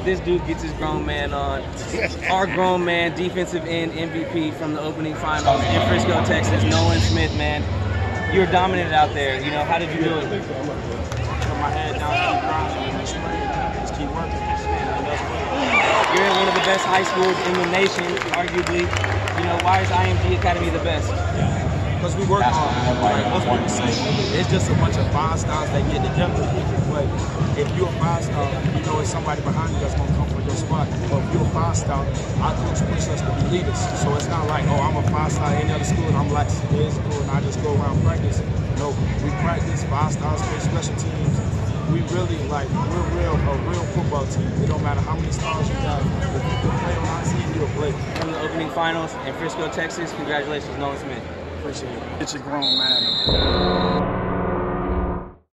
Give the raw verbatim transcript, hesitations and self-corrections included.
this dude gets his grown man on. Our grown man, defensive end M V P from the opening finals in Frisco, Texas, Nolan Smith, man. You're dominant out there. You know, how did you do it? Put my head down, keep grinding, and just keep working. You're in one of the best high schools in the nation, arguably. You know, why is I M G Academy the best? Because we work hard. Like most people say, it's just a bunch of five stars that get together. But if you're a five star, you know it's somebody behind you that's gonna come for your spot. But if you're a five star, our coach pushes us to be leaders. So it's not like, oh, I'm a five star at any other school and I'm like in school and I just go around practice. No, we practice, five stars, play special teams. We really like we're real a real football team. It don't matter how many stars you got. If you can play on our team, you'll play. From the opening finals in Frisco, Texas, congratulations, Nolan Smith. Appreciate it. It's a grown man.